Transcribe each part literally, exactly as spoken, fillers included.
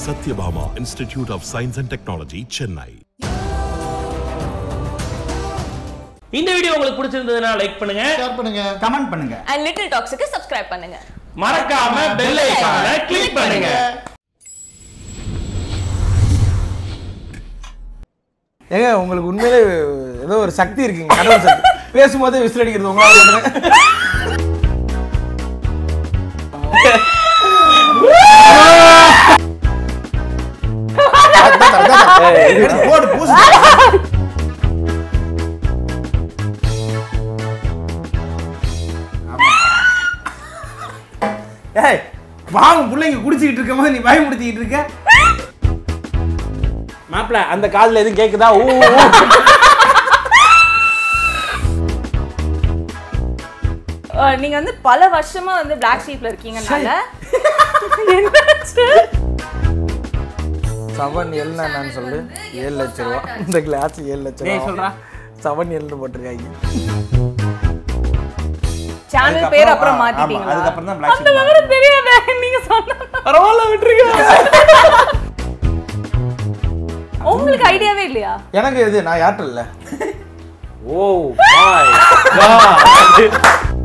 Satyabama Institute of Science and Technology, Chennai. இந்த video உங்களுக்கு பிடிச்சிருந்ததுனா லைக் பண்ணுங்க, ஷேர் பண்ணுங்க, கமெண்ட் பண்ணுங்க. and Little Talksக்கு subscribe பண்ணுங்க. மறக்காம பெல் ஐகானை கிளிக் பண்ணுங்க. ஏங்க உங்களுக்கு உண்மையிலே ஏதோ ஒரு சக்தி இருக்குங்க, கடவுள் சக்தி. பேசும்போதே விசில் அடிக்கிறது உங்களால. போடு பூசு. ஏய் பாவம் பிள்ளைங்க குடிச்சிட்டு இருக்கும்போது நீ பயமுடுத்திட்டு இருக்க. மாப்ள அந்த காதுல எதுவும் கேக்குதா? ஊ நீங்க வந்து பல வருஷமா வந்து Black Sheepல இருக்கீங்கனால செவன் எல் நான் சொல்லு ஏழு லட்சம் ரூபா. இந்த கிளாஸ் ஏழு லட்சம் ரூபா சொல்றா. செவன் எல்னு போட்டுருக்காங்க. சேனல் பேர் அப்புறம் மாத்திட்டீங்களா? அதுக்கு அப்புறம் தான் Black Sheep. அந்த விவரம் தெரியாதே நீங்க சொன்னா. பரவாயில்ல விட்டுருங்க. உங்களுக்கு ஐடியாவே இல்லையா? எனக்கு இது நான் ஏர்டெல் இல்ல. ஓ பாய் காட்.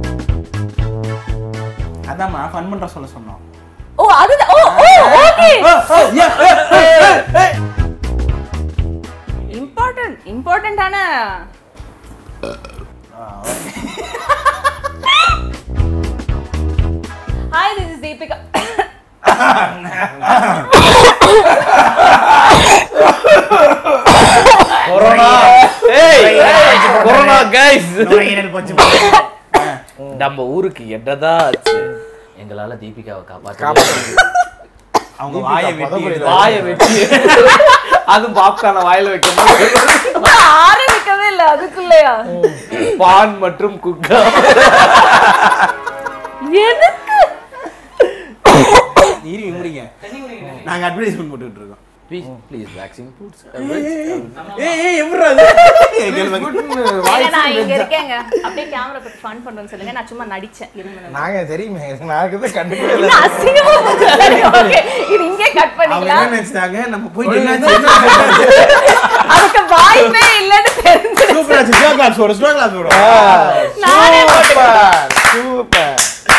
அதாம்மா ஃபன் பண்ற சொல்ல சொன்னோம். ஓ அதுதான். ஓ ஓ ஓகே. இம்பார்ட்டன்ட் இம்பார்ட்டன்ட்டான Hi, this is Deepika. Corona. ஏய் கொரோனா गाइस. நோயினல் போச்சு. நம்ம ஊருக்கு என்னடா ஆச்சு? எங்களால தீபிகாவை காப்பாத்த அவங்க வாயை வெட்டி வாயை வெட்டி அது பாப்கார்ன வாயில வைக்கணும். ஆரம்பிக்கவே இல்ல அதுக்குள்ளயா? பான் மற்றும் குக்கா. எதுக்கு? நீரி முடிங்க. நாங்க அட்வர்டைஸ்மென்ட் போட்டுட்டு இருக்கோம். Please please vaccine foods. ஏய் ஏய் எவ்வளவு அது? ஏங்க நான் இங்க இருக்கேங்க. அப்படியே கேமரா பத்தி ஃபன் பண்றேன்னு சொல்லுங்க. நான் சும்மா நடிச்சேன். இருங்க. நாங்க தெரியுமே. நாங்க தான் கண்டுக்கவே இல்ல. நான் அசிங்கமா சரி ஓகே. இது இங்கே கட் அவங்க பண்ணிக்கலாம். என்ன நினைச்சாங்க? நம்ம போய் என்ன அதுக்கு வாய்ப்பே இல்லன்னு தெரிஞ்சு. சூப்பரா ஸ்லோ கிளாஸ் ஓட ஸ்லோ கிளாஸ் ஓட. நானே சூப்பர் சூப்பர்.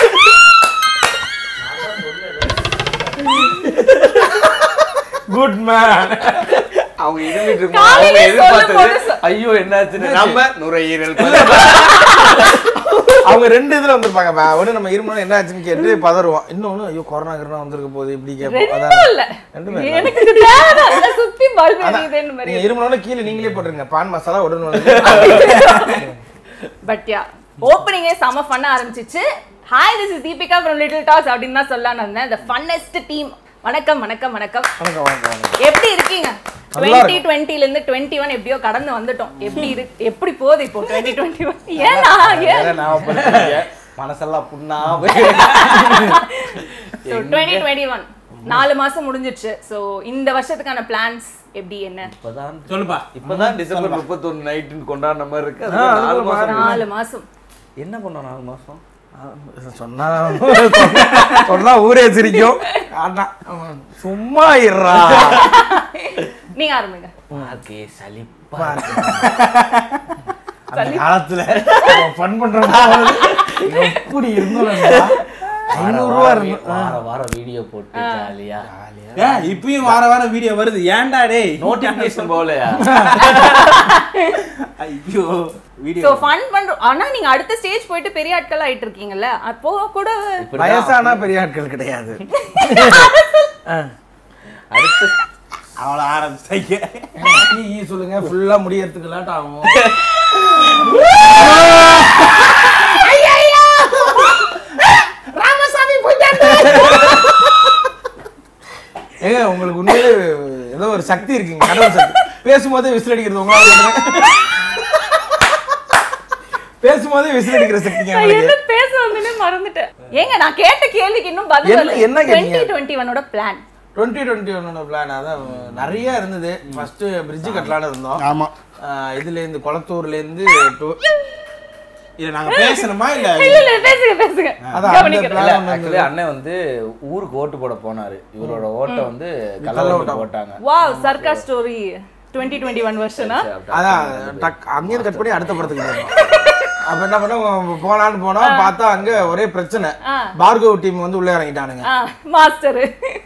Good man. அவங்க இருமிட்டு இருக்காங்க. காலையில அவங்க எதிர்பார்த்தது சொல்லும் ஐயோ என்னாச்சுன்னு நம்ம நுரையீரல். அவங்க ரெண்டு இதுல வந்திருப்பாங்க. ஒண்ணு நம்ம இருமணும் என்ன ஆச்சுன்னு கேட்டு பதறுவோம். இன்னொன்னு ஐயோ கொரோனா கரோனா வந்திருக்க போகுது இப்படி கேட்போம். ரெண்டும் இல்ல. எனக்கு இது தேவை. அத சுத்தி பல்ப் எரியுதுன்னு மாதிரி. நீங்க இருமணும்னா கீழ நீங்களே போட்டுருங்க. பான் மசாலா உடனே. பட் யா ஓப்பனிங்கே செம ஃபன் ஆரம்பிச்சிச்சு. Hi this is Deepika from Little Talks அப்படின்னு தான் சொல்லலாம்னு வந்தேன். the funnest team. வணக்கம் வணக்கம் வணக்கம். வணக்கம் வணக்கம். எப்படி இருக்கீங்க? twenty twenty ல இருந்து twenty-one எப்படியோ கடந்து வந்துட்டோம். எப்படி இருக்கு? எப்படி போகுது இப்போ twenty twenty-one? ஏனா ஏன் நான் பண்றீங்க மனசெல்லாம் புண்ணா போய். சோ twenty twenty-one நாலு மாசம் முடிஞ்சிருச்சு. சோ இந்த வருஷத்துக்கான பிளான்ஸ் எப்படி என்ன? இப்பதான் சொல்லுப்பா. இப்பதான் டிசம்பர் முப்பத்தொன்னு நைட்னு கொண்டாடுற மாதிரி இருக்கு. அது நாலு மாசம். நாலு மாசம் என்ன பண்ணோம் நாலு மாசம்? சொன்னா சொன்னா ஊரே சிரிக்கும். சும்மா இருறா. நீங்க ஆரம்பிங்க. ஓகே சலிப்பா அந்த காலத்துல ஃபன் பண்றோம். எப்படி இருந்தோம்? ஐநூறு ரூபா இருக்கும். வார வாரம் வீடியோ போட்டு ஜாலியா. ஏய் இப்பயும் வார வாரம் வீடியோ வருது. ஏன்டா டேய்? நோட்டிஃபிகேஷன் போலயா? ஐயோ வீடியோ. சோ ஃபன் பண்றோம். ஆனா நீங்க அடுத்த ஸ்டேஜ் போயிட்டு பெரிய ஆட்கள் ஆயிட்டு இருக்கீங்கல்ல. அப்போ கூட வயசானா பெரிய ஆட்கள் கிடையாது. அடுத்து அவள ஆரம்பிச்சாங்க. நீ சொல்லுங்க ஃபுல்லா முடியறதுக்கு லேட் ஆகும். ஐயோ ராமசாமி போயிட்டாங்க. ஏங்க உங்களுக்கு உண்மையிலே ஏதோ ஒரு சக்தி இருக்குங்க, கடவுள் சக்தி. பேசும்போதே விசில் அடிக்கிறது உங்களால. பேசும்போதே விசில் அடிக்கிற சக்திங்க. என்ன பேச வந்தேனே மறந்துட்டேன். ஏங்க நான் கேட்ட கேள்விக்கு இன்னும் பதில் என்ன- வரல. என்ன கேட்டீங்க? twenty twenty-one ஓட பிளான். twenty twenty-one பிளான் அதான் நிறைய இருந்தது. ஃபர்ஸ்ட் பிரிட்ஜ் கட்டலான்னு இருந்தோம். ஆமா. இதுல இருந்து குளத்தூர்ல இருந்து இல்ல நாங்க பேசணுமா இல்ல இல்ல இல்ல பேசுங்க பேசுங்க அதான் கவனிக்கிறேன். ஆக்சுவலி அண்ணன் வந்து ஊருக்கு ஓட்டு போட போனாரு. இவரோட ஓட்டை வந்து கள்ள ஓட்டு போட்டாங்க. Wow Sarkar story twenty twenty-one வெர்ஷனா? அதான் டக் அங்கேயும் கட் பண்ணி அடுத்த படத்துக்கு போறோம். அப்ப என்ன பண்ண போலான்னு போனா பார்த்தா அங்க ஒரே பிரச்சனை. பார்கவ் டீம் வந்து உள்ள இறங்கிட்டானுங்க. மாஸ்டர்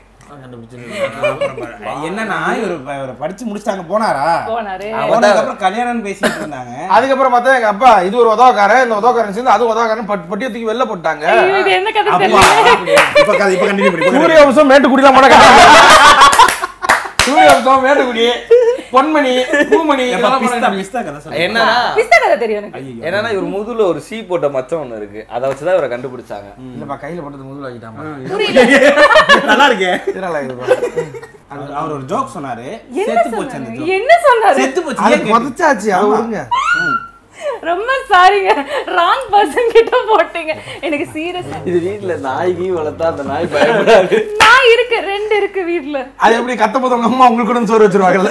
என்னன்னா இவரு இவரு படிச்சு முடிச்சாங்க போனாரா போனாரு. அதுக்கப்புறம் கல்யாணம் பேசிட்டு இருந்தாங்க. அதுக்கப்புறம் பார்த்தா எங்க அப்பா இது ஒரு உதவக்காரன், இந்த உதவக்காரன் சேர்ந்து அது உதவக்காரன் பட்டியை தூக்கி வெளில போட்டாங்க. ஐயோ, இது என்ன கதை தெரியல. இப்ப கதை இப்ப கண்டினியூ பண்ணி சூரிய வம்சம் மேட்டுக்குடிலாம் போட சூரிய வம்சம் மேட்டுக்குடி பொன்மணி பூமணி பிஸ்தா பிஸ்தா கதை சொல்லுங்க. என்னன்னா பிஸ்தா கதை தெரியும் எனக்கு. என்னன்னா இவர் முதுகுல ஒரு சீ போட்ட மச்சம் ஒண்ணு இருக்கு. அதை வச்சுதான் இவரை கண்டுபிடிச்சாங்க. இல்லப்பா கையில போட்டது முதல்ல ஆகிட்டாமா. நல்லா இருக்கே. இதனால இது அவர் ஒரு ஜோக் சொன்னாரு. என்ன செத்து போச்சு அந்த சொன்னாரு? ஜோக். என்ன சொன்னாரு? செத்து போச்சு. அது கொதச்சாச்சு அத விடுங்க. ரொம்ப சாரிங்க, ராங் பர்சன் கிட்ட போட்டீங்க. எனக்கு சீரியஸா இது வீட்டுல நாய்கி வளர்த்தா அந்த நாய் பயப்படாது. நான் இருக்கு, ரெண்டு இருக்கு வீட்ல. அது எப்படி கத்த போதவங்க அம்மா உங்களுக்கு கூட சோறு வச்சிருவாங்கல்ல.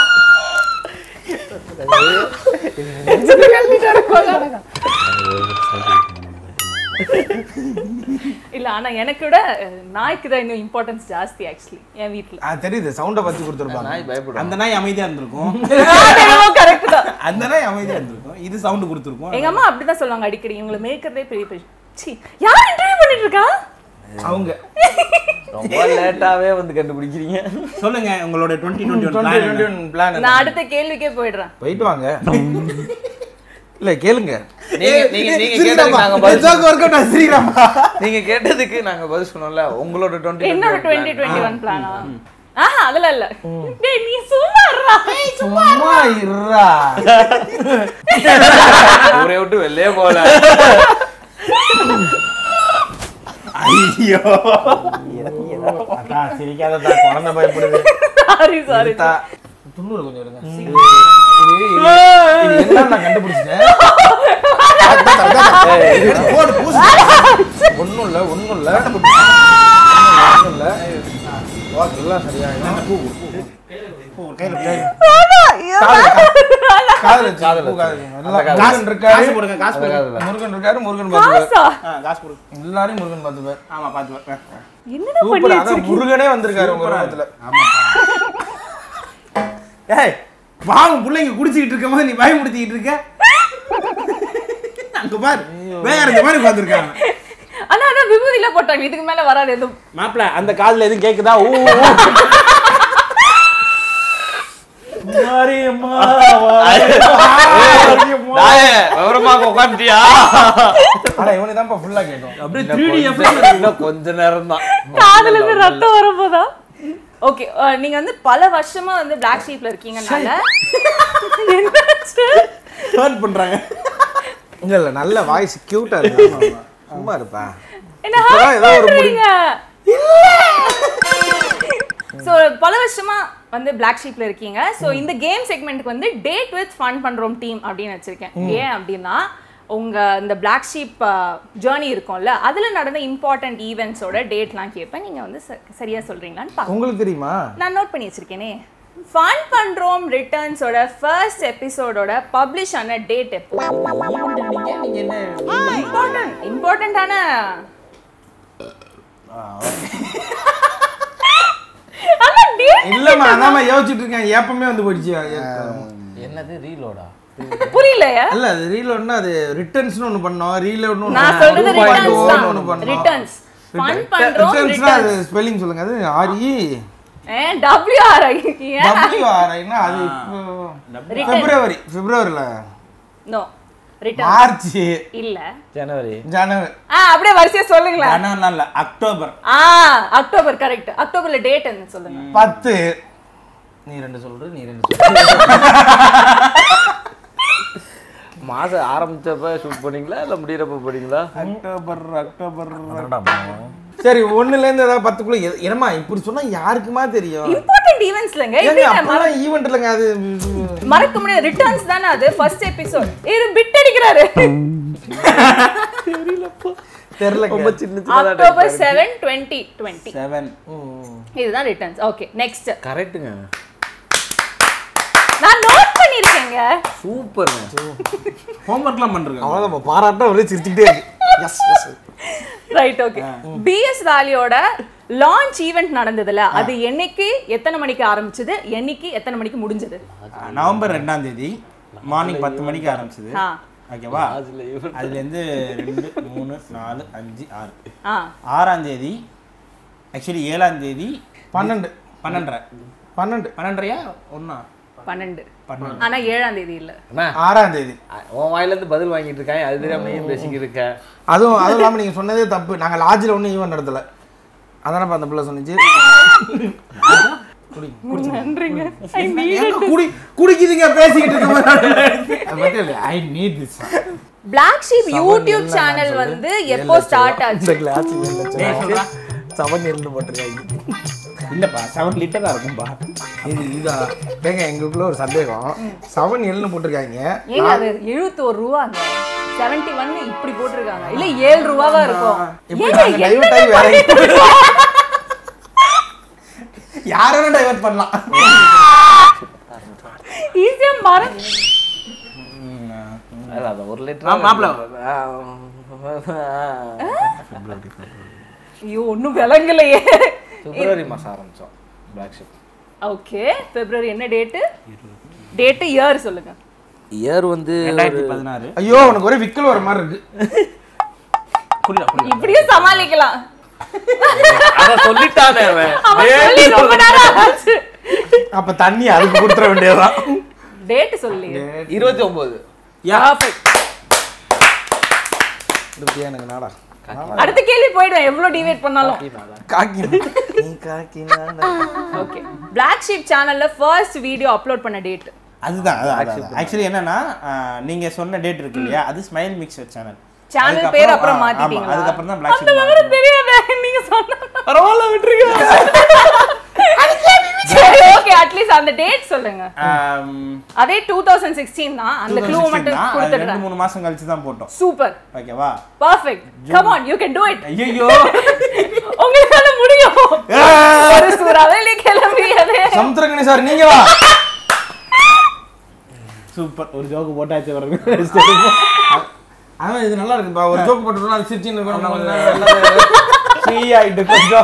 இல்ல ஆனா எனக்கு விட நாய்க்கு தான் இன்னும் இம்பார்ட்டன்ஸ் ஜாஸ்தி ஆக்சுவலி என் வீட்ல. ஆ தெரியுது, சவுண்ட பத்தி கொடுத்துருப்பாங்க. நாய் பயப்படும். அந்த நாய் அமைதியா இருந்திருக்கும். கரெக்ட் தான். அந்த நாய் அமைதியா இருந்திருக்கும். இது சவுண்ட் கொடுத்திருக்கும். எங்க அம்மா அப்படிதான் சொல்லுவாங்க அடிக்கடி, இவங்களை மேய்க்கிறதே பெரிய பெரிய. சி யார் இன்டர்வியூ பண்ணிட்டு இருக்கா? அவங்க ரொம்ப லேட்டாவே வந்து கண்டுபிடிக்கிறீங்க. சொல்லுங்க உங்களோட twenty twenty-one twenty twenty-one plan. நான் அடுத்த கேள்விக்கே போயிடுறேன். போயிட்டு வாங்க. இல்ல கேளுங்க. நீங்க நீங்க நீங்க கேட்டதுக்கு நாங்க பதில் ஜோக் வர்க் அவுட் ஆசிரியராமா. நீங்க கேட்டதுக்கு நாங்க பதில் சொன்னோம்ல. உங்களோட twenty என்னோட twenty twenty-one பிளானா? ஆஹா அதெல்லாம் இல்ல. டேய் நீ சும்மா இருடா. சும்மா இருடா. ஊரை விட்டு வெளியே போல. ஐயோ. அக்கா சிரிக்காதடா, குழந்தை பயப்படுது. Sorry sorry. துண்ணூறு கொஞ்சம் எடுங்க. இது என்ன நான் கண்டுபிடிச்சிட்டேன். போடு பூசு. ஒண்ணும் இல்ல ஒண்ணும் இல்ல ஒண்ணும் இல்ல. வாக் எல்லாம் சரியா என்ன பூ பூ கையில காதுல காதுல முருகன் இருக்காரு. காசு போடுங்க காசு போடுங்க. முருகன் இருக்காரு, முருகன் பாத்துப்பாரு. காசா? காசு போடுங்க. எல்லாரும் முருகன் பாத்துப்பாரு. ஆமா பாத்து. என்னடா பண்ணி சூப்பர். அதான் வச்சிருக்கீங்க? முருகனே வந்திருக்காரு உங்க ரூபத்துல. ஆமா. ஏய் வாங்க புள்ளைங்க குடிச்சிட்டு இருக்கும்போது நீ பயமுடுத்திட்டு இருக்க. அங்க பாரு. வேற இந்த மாதிரி பாத்துர்க்காங்க. அண்ணா அண்ணா விபூதில போட்டாங்க, இதுக்கு மேல வராது எதுவும். மாப்ள அந்த காதுல எதுவும் கேக்குதா? ஓ மாரியம்மா விவரமா உட்காந்துட்டியா? ஆனா இவனே தான் ஃபுல்லா கேட்டோம். அப்படியே three D எஃபெக்ட். இன்னும் கொஞ்ச நேரம் தான். காதுல இருந்து ரத்தம் வரப்போதா? ஓகே, நீங்க வந்து பல வருஷமா வந்து Black Sheepல இருக்கீங்கனால என்னாச்சு? டர்ன் பண்றாங்க. இல்ல இல்ல நல்ல வாய்ஸ் கியூட்டா இருக்கு. சும்மா இருப்பா. என்ன இப்பதான் ஏதோ ஒரு பண்றீங்க? சோ பல வருஷமா வந்து Black Sheepல இருக்கீங்க. சோ இந்த கேம் செக்மெண்ட்க்கு வந்து டேட் வித் ஃபன் பண்றோம் டீம் அப்படின்னு வச்சிருக்கேன். ஏன் அப்படின்னா உங்க இந்த Black Sheep ஜர்னி இருக்கும்ல, அதுல நடந்த இம்பார்ட்டன்ட் ஈவென்ட்ஸோட டேட்லாம் கேட்பேன். நீங்க வந்து சரியா சொல்றீங்களான்னு பாருங்க. உங்களுக்கு தெரியுமா? நான் நோட் பண்ணி வச்சிருக்கேனே. ஃபன் பண்றோம் ரிட்டர்ன்ஸோட ஃபர்ஸ்ட் எபிசோடோட பப்ளிஷ் ஆன டேட் எப்போ? நீங்க என்ன இம்பார்ட்டன்ட் இம்பார்ட்டன்ட்டான ஆனா டேட் இல்லம்மா அதாம யோசிச்சுட்டு இருக்கேன். ஏப்பமே வந்து போயிடுச்சு. என்னது ரீலோடா? புரியலையா? இல்ல அது ரீலோட்னா அது ரிட்டர்ன்ஸ்னு ஒன்னு பண்ணோம், ரீலோட்னு ஒன்னு. நான் சொல்றது ரிட்டர்ன்ஸ் ஒன்னு தான். பண்ணோம். ரிட்டர்ன்ஸ் ஃபன் பண்றோம் ரிட்டர்ன்ஸ்னா அது ரிட்டர்ன்ஸ். ஸ்பெல்லிங் சொல்லுங்க. அது R E A W R I W R I னா அது பிப்ரவரி பிப்ரவரில நோ ரிட்டர்ன் மார்ச் இல்ல ஜனவரி ஜனவரி. ஆ அப்படியே வரிசையா சொல்லுங்களேன். ஜனவரி இல்ல அக்டோபர். ஆ அக்டோபர் கரெக்ட். அக்டோபர்ல டேட் என்ன சொல்லுங்க? பத்து. நீ ரெண்டு சொல்ற நீ ரெண்டு சொல்ற. மாசம் ஆரம்பிச்சப்ப ஷூட் பண்ணீங்களா இல்ல முடியறப்ப பண்ணீங்களா? அக்டோபர் அக்டோபர். சரி ஒண்ணுல இருந்து ஏதாவது பத்துக்குள்ள என்னமா இப்படி சொன்னா யாருக்குமா தெரியும்? இம்பார்ட்டன்ட் ஈவென்ட்ஸ்லங்க. ஏங்க இப்படி அப்பலாம் ஈவென்ட் இல்லங்க அது. மறக்க முடியாது. ரிட்டர்ன்ஸ் தானே அது ஃபர்ஸ்ட் எபிசோட். இது பிட் அடிக்குறாரு. தெரியல. ரொம்ப சின்ன சின்னதா அக்டோபர் seven twenty twenty. seven. இதுதான் ரிட்டர்ன்ஸ். Okay next. கரெக்ட்டுங்க. நான் நோட் பண்ணிருக்கீங்க சூப்பர்ங்க ஹோம்வொர்க்லாம் பண்றீங்க அவ்வளவு நம்ம பாராட்ட ஒரே சிரிச்சுக்கிட்டே இருக்கு எஸ் எஸ் ரைட் ஓகே பிஎஸ் வேலியோட லான்ச் ஈவென்ட் நடந்ததுல அது என்னைக்கு எத்தனை மணிக்கு ஆரம்பிச்சது என்னைக்கு எத்தனை மணிக்கு முடிஞ்சது நவம்பர் ரெண்டாம் தேதி மார்னிங் பத்து மணிக்கு ஆரம்பிச்சது ஆ ஓகேவா அதுல இருந்து ரெண்டு மூணு நாலு அஞ்சு ஆறு ஆ ஆறாம் தேதி ஆக்சுவலி ஏழாம் தேதி பன்னெண்டு பன்னெண்டரை பன்னெண்டு பன்னெண்டரையா ஒன்னா பன்னெண்டு ஆனா ஏழாம் தேதி இல்ல ஆறாம் தேதி உன் வாயில இருந்து பதில் வாங்கிட்டு இருக்காங்க அது தெரியாம ஏன் பேசிக்கிட்டு இருக்க அதுவும் அதுவும் இல்லாமல் நீங்கள் சொன்னதே தப்பு நாங்கள் லாட்ஜில் ஒன்றும் ஈவெண்ட் நடத்தலை அதானப்பா அந்த பிள்ளை சொன்னிச்சு நன்றிங்க குடி குடிக்குதுங்க பேசிக்கிட்டு இருக்க I need this Black Sheep YouTube channel வந்து எப்போ ஸ்டார்ட் ஆச்சு கிளாஸ் செவன் எல்லு போட்டிருக்காங்க இல்லப்பா செவன் லிட்டரா இருக்கும்பா இது இதா ஏங்க எங்களுக்குள்ள ஒரு சந்தேகம் செவன் எல்னு போட்டிருக்காங்க ஏங்க அது எழுபத்தோரு ரூபாங்க செவன்டி ஒன் இப்படி போட்டிருக்காங்க இல்ல ஏழு ரூபாவா இருக்கும் இப்படி நாங்க டைவர்ட் ஆகி வேற யாரும் டைவர்ட் பண்ணலாம் ஈஸியா மரம் அது ஒரு லிட்டர் மாப்ள ஐயோ ஒண்ணும் விளங்கலையே பிப்ரவரி மாசம் ஆரம்பிச்சோம் பிளாக் ஷிப் ஓகே பிப்ரவரி என்ன டேட் டேட் இயர் சொல்லுங்க இயர் வந்து ரெண்டாயிரத்தி பதினாறு ஐயோ உனக்கு ஒரே விக்கல் வர மாதிரி இருக்கு இப்படியும் சமாளிக்கலாம் அத சொல்லிட்டானே அவன் அவன் சொல்லி ரொம்ப நேரம் ஆச்சு அப்ப தண்ணி அதுக்கு கொடுத்துற வேண்டியதுதான் டேட் சொல்லி இருபத்தி ஒன்பது பர்ஃபெக்ட் இருபத்தி எனக்கு நாடா அடுத்த கேள்வி போய்டுவேன் எவ்வளவு டிவைட் பண்ணாலும் காக்கி நீ காக்கி ஓகே பிளாக் ஷீப் சேனல்ல ஃபர்ஸ்ட் வீடியோ அப்லோட் பண்ண டேட் அதுதான் ஆக்சுவலி என்னன்னா நீங்க சொன்ன டேட் இருக்கு இல்லையா அது ஸ்மைல் மிக்சர் சேனல் சேனல் பேர் அப்புறம் மாத்திட்டீங்களா அதுக்கு அப்புறம் தான் பிளாக் அந்த விவரம் தெரியாதே நீங்க சொன்னா பரவாயில்ல விட்டுருங்க சரி ஓகே அட்லீஸ்ட் அந்த டேட் சொல்லுங்க அதே two thousand sixteen தான் அந்த க்ளூ மட்டும் கொடுத்துடுறேன் ரெண்டு மூணு மாசம் கழிச்சு தான் போட்டோம் சூப்பர் ஓகேவா perfect come on you can do it ஐயோ உங்களால முடியும் ஒரு சூறாவளி கிளம்பியதே சமுத்திரகணி சார் நீங்க வா சூப்பர் ஒரு ஜோக்கு போட்டாச்சு வரது அதான் இது நல்லா இருக்குப்பா ஒரு ஜோக் போட்டுட்டோம் அது சிரிச்சின்னு இருக்கணும் ஃப்ரீ ஆயிட்டு கொஞ்சம்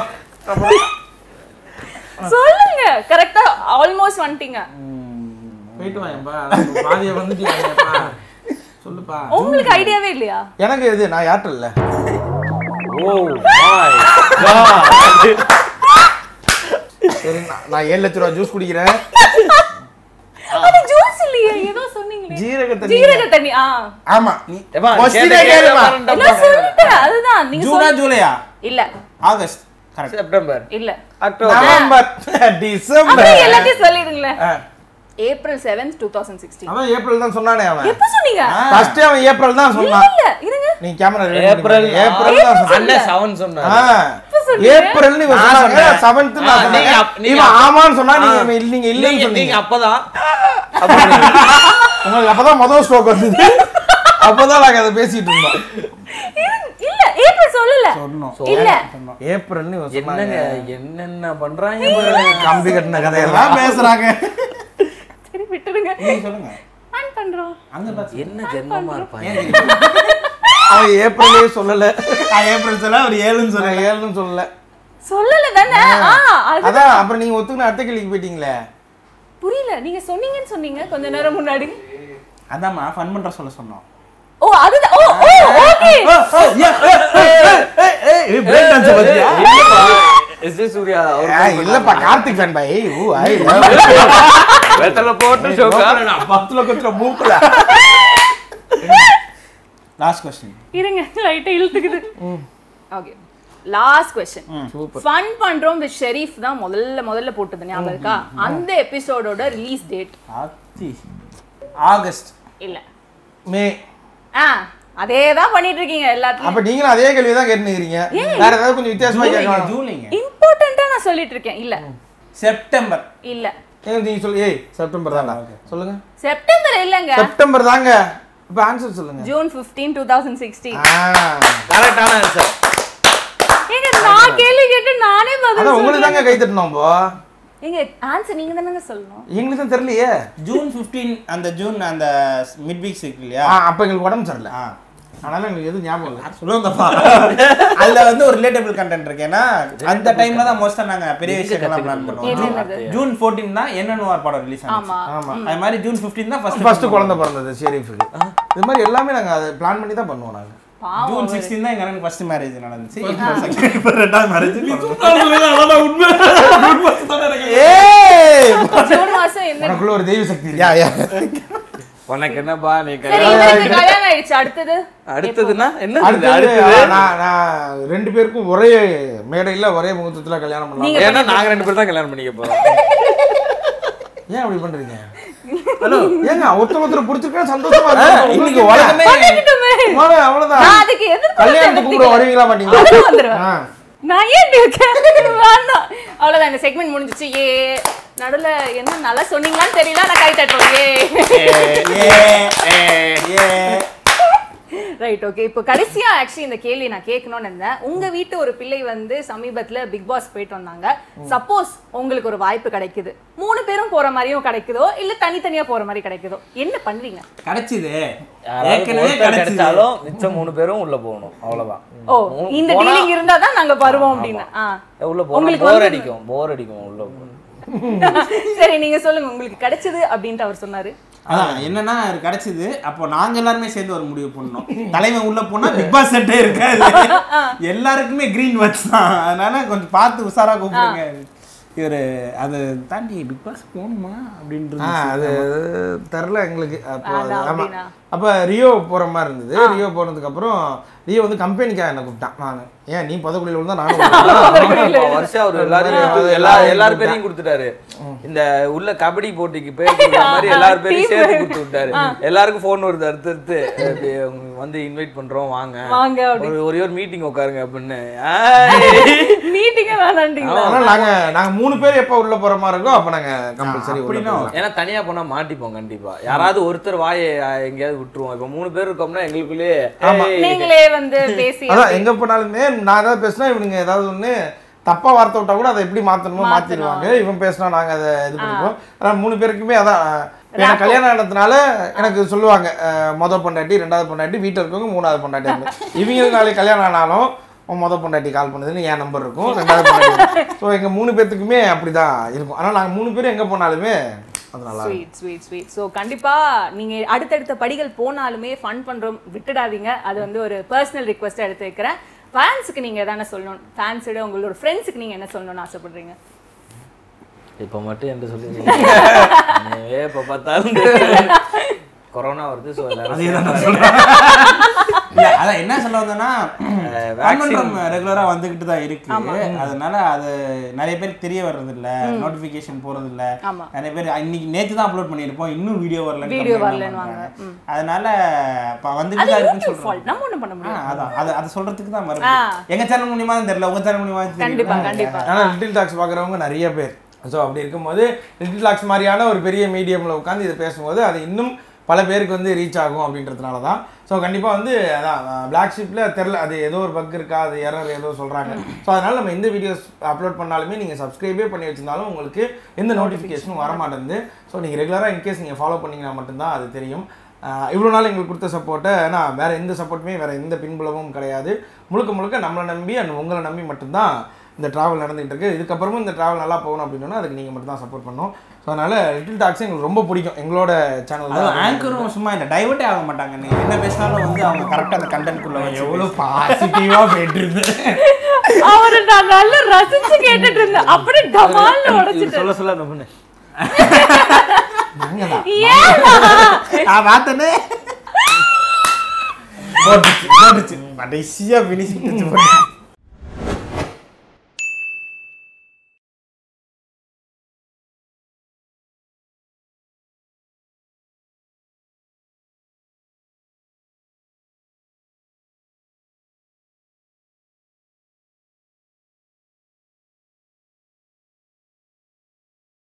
சொல்லுங்க கரெக்ட்டா ஆல்மோஸ்ட் வந்துட்டீங்க போயிட்டு வாங்கப்பா பாதியை வந்துட்டீங்கப்பா சொல்லுப்பா உங்களுக்கு ஐடியாவே இல்லையா எனக்கு இது நான் ஏர்டெல்ல ஓ மை காட் சரி நான் ஏழு லட்சம் ரூபாய் ஜூஸ் குடிக்கிறேன் அது ஜூஸ் இல்லையே ஏதோ சொன்னீங்களே ஜீரக தண்ணி ஜீரக தண்ணி ஆ ஆமா நீ ஏப்பா கொஸ்டினே கேளுமா நான் சொல்லிட்டேன் அதுதான் நீங்க ஜூனா ஜூலையா இல்ல ஆகஸ்ட் கரெக்ட் செப்டம்பர் இல்ல அக்டோபர் நவம்பர் டிசம்பர் அப்படியே எல்லாத்தையும் சொல்லிடுங்களே ஏப்ரல் seventh twenty sixteen அவன் ஏப்ரல் தான் சொன்னானே அவன் எப்ப சொன்னீங்க ஃபர்ஸ்ட் அவன் ஏப்ரல் தான் சொன்னான் இல்ல இருங்க நீ கேமரா ஏப்ரல் ஏப்ரல் தான் சொன்னான் அண்ணன் செவன் சொன்னாரு ஏப்ரல் நீ சொன்னாங்க செவன்த் நான் நீங்க சொன்னேன் அப்- நீங்க நீங்க ஆமான்னு சொன்னா நீங்க இல்லீங்க இல்லன்னு நீங்க சொன்னீங்க நீங்க அப்பதான் உங்களுக்கு அப்பதான் முதல் ஸ்ட்ரோக் வந்தது அப்பதான் நாங்க அதை பேசிட்டு இருந்தோம் இல்ல ஏப்ரல் சொல்லல சொன்னோம் இல்ல ஏப்ரல் நீ என்னங்க என்னென்ன பண்றாங்க கம்பி கட்டின கதையெல்லாம் பேசுறாங்க சரி விட்டுடுங்க நீங்க சொல்லுங்க ஆன் பண்றோம் அங்க பாத்து என்ன ஜென்மமா இருப்பாங்க அவன் ஏப்ரலே சொல்லல நான் ஏப்ரல் சொல்ல ஒரு ஏழுன்னு நான் சொல்றேன் ஏழுன்னு சொல்லல சொல்லல தானே ஆ அது அதான் அப்புறம் நீங்க ஒத்துக்கின அத்தை கிளிக்கு போயிட்டீங்களே புரியல நீங்க சொன்னீங்கன்னு சொன்னீங்க கொஞ்ச நேரம் முன்னாடி அதாம்மா ஃபன் பண்ற சொல்ல சொன்னோம் ஓ அது ஓ ஓ ஓகே பிரேக் டான்ஸ் பத்தியா எஸ் ஜே சூர்யா ஏய், இல்லப்பா கார்த்திக் ஃபேன் பாய் ஊ ஐ லவ் வெத்தல போட்டு ஷோக்கா பத்துல கொத்துற மூக்குல லாஸ்ட் क्वेश्चन இருங்க லைட்டா இழுத்துக்குது ஓகே லாஸ்ட் क्वेश्चन ஃபன் பண்றோம் வித் ஷெரீஃப் தான் முதல்ல முதல்ல போட்டது ஞாபகம் இருக்கா அந்த எபிசோடோட ரிலீஸ் டேட் ஆத்தி ஆகஸ்ட் இல்ல மே ஆ அதே தான் பண்ணிட்டு இருக்கீங்க எல்லாத்தையும் அப்ப நீங்களும் அதே கேள்வி தான் கேட்டுக்கிறீங்க வேற ஏதாவது கொஞ்சம் வித்தியாசமா கேட்கலாம் ஜூலைங்க இம்பார்ட்டன்ட்டா நான் சொல்லிட்டு இருக்கேன் இல்ல செப்டம்பர் இல்ல ஏங்க நீங்க சொல்லு ஏய் செப்டம்பர் தானா சொல்லுங்க செப்டம்பர் இல்லங்க செப்டம்பர் தாங்க இப்ப ஆன்சர் சொல்லுங்க ஜூன் fifteenth twenty sixteen ஆ கரெக்டான ஆன்சர் ஏங்க நான் கேள்வி கேட்டு நானே பதில் அதான் உங்களுக்கு தாங்க கை தட்டணும் போ எங்க ஆன்சர் நீங்க தானங்க சொல்லணும். எங்களுக்கு தான் தெரியலையே. ஜூன் ஃபிஃப்டீன் அந்த ஜூன் அந்த மிட் வீக்ஸ் இருக்கு இல்லையா, அப்போ எங்களுக்கு உடம்பு சரியில்லை. அதனால எனக்கு எதுவும் ஞாபகம் இல்லை. சொல்லுங்கப்பா. அதுல வந்து ஒரு ரிலேட்டபிள் கண்டென்ட் இருக்கு. ஏன்னா அந்த டைம்ல தான் மோஸ்டா நாங்க பெரிய விஷயங்கள்லாம் பிளான் பண்ணுவோம். ஜூன் ஃபோர்டீன் தான் என்னன்னு படம் ரிலீஸ் ஆச்சு. ஆமா, அது மாதிரி ஜூன் ஃபிஃப்டீன் தான் ஃபர்ஸ்ட் ஃபர்ஸ்ட் குழந்தை பிறந்தது ஷெரீஃபுக்கு. இது மாதிரி எல்லாமே நாங்க அதை பிளான் பண்ணி தான் பண்ணுவோம். நாங்க ஜூன் சிக்ஸ்டீன் தான் எங்க அண்ணனுக்கு ஃபர்ஸ்ட் மேரேஜ் நடந்துச்சு. இப்போ ரெண்டாவது மேரேஜ். உண்மை ஏய் ஜூன் மாசம் என்ன எனக்குள்ள ஒரு தெய்வ சக்தி யா யா உனக்கு என்னப்பா நீ சரி இவருக்கு கல்யாணம் ஆயிடுச்சு. அடுத்தது அடுத்ததுன்னா என்ன அடுத்தது நான் நான் ரெண்டு பேருக்கும் ஒரே மேடையில ஒரே முகூர்த்தத்துல கல்யாணம் பண்ணலாம். ஏன்னா நாங்க ரெண்டு பேரும் தான் கல்யாணம் பண்ணிக்க போறோம். ஏன் அப்படி பண்றீங்க? ஹலோ ஏங்க ஒருத்தர் ஒருத்தர் பிடிச்சிருக்கா சந்தோஷமா இருக்கு. இன்னைக்கு உலகமே மாமா அவ்வளவுதான். நான் அதுக்கு எதிர்த்து கல்யாணத்துக்கு கூட வருவீங்களா மாட்டீங்களா? வந்துருவேன். நான் ஏன் இருக்கேன்? வேண்டாம். அவ்வளவுதான், இந்த செக்மெண்ட் முடிஞ்சிச்சு. ஏ நடுல என்ன நல்லா சொன்னீங்களான்னு தெரியல, நான் கை தட்டுறேன். ஏ ஏ ஏ ரைட் ஓகே. இப்போ கடைசியா ஆக்சுவலி இந்த கேள்வி நான் கேட்கணும்னு இருந்தேன். உங்க வீட்டு ஒரு பிள்ளை வந்து சமீபத்துல பிக் பாஸ் போயிட்டு வந்தாங்க. சப்போஸ் உங்களுக்கு ஒரு வாய்ப்பு கிடைக்குது, மூணு பேரும் போற மாதிரியும் கிடைக்குதோ இல்ல தனித்தனியா போற மாதிரி கிடைக்குதோ, என்ன பண்ணுவீங்க? கிடைச்சது ஏற்கனவே கிடைச்சாலும் மிச்சம் மூணு பேரும் உள்ள போகணும், அவ்வளவுதான். ஓ இந்த டீலிங் இருந்தா தான் நாங்க வருவோம் அப்படின்னு. உள்ள போனா போர் அடிக்கும், போர் அடிக்கும் உள்ள போகணும். சரி நீங்க சொல்லுங்க, உங்களுக்கு கிடைச்சது அப்படின்ட்டு அவர் சொன்னாரு. அதான் என்னன்னா கிடைச்சது. அப்போ நாங்க எல்லாருமே சேர்ந்து ஒரு முடிவு பண்ணோம். தலைமை உள்ள போனா பிக் பாஸ் செட்டே இருக்காது, எல்லாருக்குமே கிரீன் வாட்ச் தான். அதனால கொஞ்சம் பார்த்து உஷாரா கூப்பிடுங்க. இவர் அதை தாண்டி பிக் பாஸ் போகணுமா அப்படின்றது அது தெரில எங்களுக்கு. அப்போ ஆமாம் அப்போ ரியோ போகிற மாதிரி இருந்தது. ரியோ போனதுக்கப்புறம் ரியோ வந்து கம்பெனிக்காக என்ன கூப்பிட்டான். நான் ஏன் நீ பதக்குழியில் விழுந்தா நானும் வருஷம் அவர் எல்லாரும் எல்லா எல்லாரும் பேரையும் கொடுத்துட்டாரு. இந்த உள்ள கபடி போட்டிக்கு பேர் மாதிரி எல்லாரும் பேரையும் சேர்த்து கொடுத்து விட்டாரு. எல்லாருக்கும் ஃபோன் வருது, அடுத்து அடுத்து வந்து இன்வைட் பண்றோம் வாங்க ஒரு ஒரே ஒரு மீட்டிங் உட்காருங்க அப்படின்னு. மீட்டிங்கே வேணாண்டீங்களா? ஆனால் நாங்கள் நாங்கள் மூணு பேர் எப்போ உள்ள போகிற மாதிரி இருக்கோ அப்போ நாங்கள் கம்பல்சரி. ஏன்னா தனியா போனா மாட்டிப்போம் கண்டிப்பா. யாராவது ஒருத்தர் வாயை எங்கேயாவது விட்டுருவோம். இப்போ மூணு பேர் இருக்கோம்னா எங்களுக்குள்ளே நீங்களே வந்து பேசி அதான் எங்க போனாலுமே நான் ஏதாவது பேசினா இவனுங்க ஏதாவது ஒண்ணு தப்பா வார்த்தை விட்டா கூட அதை எப்படி மாத்தணுமோ மாத்திடுவாங்க. இவன் பேசினா நாங்க அதை இது பண்ணிப்போம். ஆனால் மூணு பேருக்குமே அதான் எனக்கு கல்யாணம் ஆனதுனால எனக்கு சொல்லுவாங்க மொதல் பொண்டாட்டி ரெண்டாவது பொண்டாட்டி வீட்டில் இருக்கவங்க மூணாவது பொண்டாட்டி. இவங்களுக்கு நாளைக்கு கல்யாணம் ஆனாலும் மொதல் பொண்டாட்டி கால் பண்ணுதுன்னு என் நம்பர் இருக்கும், ரெண்டாவது பொண்டாட்டி. ஸோ எங்க மூணு பேர்த்துக்குமே அப்படிதான் இருக்கும். ஆனால் நாங்கள் மூணு பேரும் எங்க போனாலுமே ஸ்வீட் ஸ்வீட் ஸ்வீட். ஸோ கண்டிப்பா நீங்க அடுத்தடுத்த படிகள் போனாலுமே ஃபன் பண்றோம் விட்டுடாதீங்க. அது வந்து ஒரு பர்சனல் ரிக்வெஸ்ட் எடுத்து வைக்கிறேன். ஃபேன்ஸுக்கு நீங்க எதான சொல்லணும், ஃபேன்ஸோட உங்களோட ஃப்ரெண்ட்ஸுக்கு நீங்க என்ன சொல்லணும்னு ஆசைப்படுறீங்க? இப்போ மட்டும் என்ன சொல்லுங்க, இப்போ பார்த்தாலும் கொரோனா வருது. ஸோ அதான் என்ன சொல்ல வந்தோன்னா ரெகுலரா வந்துகிட்டு தான் இருக்கு. அதனால அது நிறைய பேருக்கு தெரிய வர்றது இல்ல, நோட்டிபிகேஷன் போறது இல்ல. நிறைய பேர் இன்னைக்கு நேத்து தான் அப்லோட் பண்ணிருப்போம், இன்னும் வீடியோ வரல வீடியோ வரலன்னுவாங்க. அதனால வந்துகிட்டு தான் இருக்குன்னு சொல்றோம். நம்ம ஒண்ணும் பண்ண முடியாது. அதான் அது அது சொல்றதுக்கு தான் வருது. எங்க சேனல் மூலமா தான் தெரியல, உங்க சேனல் மூலமா கண்டிப்பா கண்டிப்பா. ஆனா லிட்டில் டாக்ஸ் பாக்குறவங்க நிறைய பேர். ஸோ அப்படி இருக்கும்போது லிட்டில் டாக்ஸ் மாதிரியான ஒரு பெரிய மீடியம்ல உட்காந்து இதை பேசும்போது அது இன்னும் பல பேருக்கு வந்து ரீச் ஆகும் அப்படின்றதுனால தான். ஸோ கண்டிப்பாக வந்து அதான் பிளாக் ஷிப்பில் தெரில அது ஏதோ ஒரு பக் இருக்கா, அது எரர் ஏதோ சொல்கிறாங்க. ஸோ அதனால் நம்ம எந்த வீடியோஸ் அப்லோட் பண்ணாலுமே நீங்கள் சப்ஸ்கிரைபே பண்ணி வச்சிருந்தாலும் உங்களுக்கு எந்த நோட்டிஃபிகேஷனும் வர மாட்டேங்குது. ஸோ நீங்கள் ரெகுலராக இன்கேஸ் நீங்கள் ஃபாலோ பண்ணிங்கன்னா மட்டும்தான் அது தெரியும். இவ்வளோ நாள் எங்களுக்கு கொடுத்த சப்போர்ட்டை ஏன்னா வேறு எந்த சப்போர்ட்டுமே வேறு எந்த பின்புலமும் கிடையாது. முழுக்க முழுக்க நம்மளை நம்பி அண்ட் உங்களை நம்பி மட்டும்தான் இந்த ட்ராவல் நடந்துகிட்டு இருக்குது. இதுக்கப்புறமும் இந்த ட்ராவல் நல்லா போகணும் அப்படின்னா அதுக்கு நீங்கள் மட்டும் தான் சப்போர்ட் பண்ணணும். ஸோ அதனால் லிட்டில் டாக்ஸ் எங்களுக்கு ரொம்ப பிடிக்கும். எங்களோட சேனல் ஆங்கரும் சும்மா இந்த டைவர்ட்டே ஆக மாட்டாங்க. நீங்கள் என்ன பேசினாலும் வந்து அவங்க கரெக்டாக அந்த கண்டென்ட்குள்ளே எவ்வளோ பாசிட்டிவாக போயிட்டு இருந்து அவரை நான் நல்லா ரசிச்சு கேட்டுட்டு இருந்தேன். அப்படியே டமால்னு உடைச்சிட்டு சொல்ல சொல்ல அந்த பொண்ணு நான் பார்த்தனே போட்டுச்சு போட்டுச்சு கடைசியாக ஃபினிஷ்